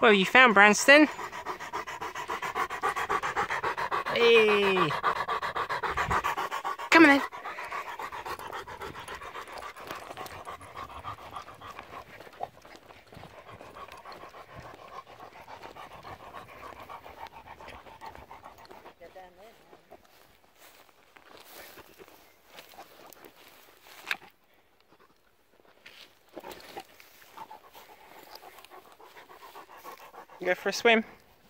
What have you found, Branston? Hey! Come on then. Go for a swim.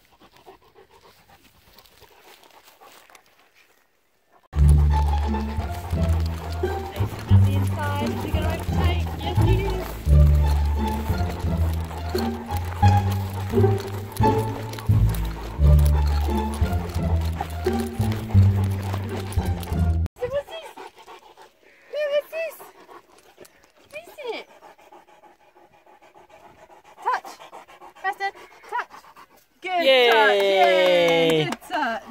At the inside, is he going to overtake? Yes, he is. So what's this? No, what's this? What is it? Touch. Preston, touch. Good Yay! touch. Yay! Good touch.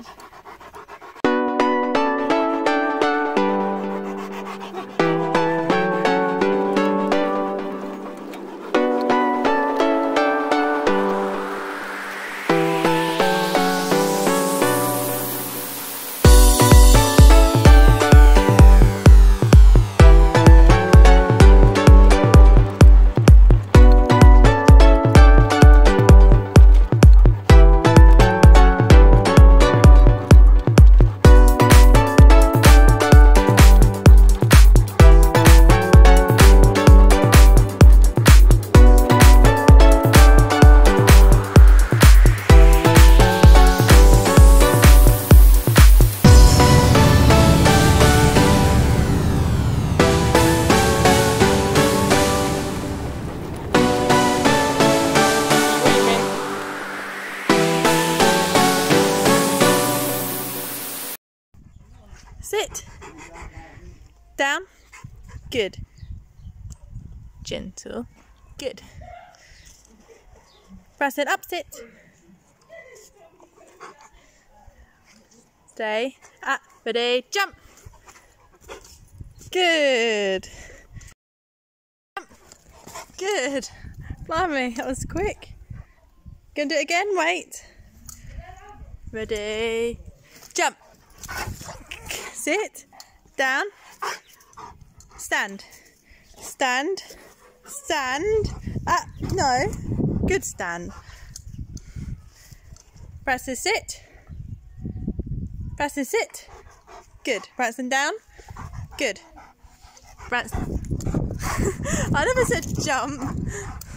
Sit. Down. Good. Gentle. Good. Preston, up, sit. Stay. Up. Ready. Jump. Good. Jump. Good. Blimey, that was quick. Gonna do it again? Wait. Ready. Jump. Sit, down, stand, stand, stand, no, good stand. Preston, sit, Preston, sit, good. Preston, down, good. Preston, I never said jump.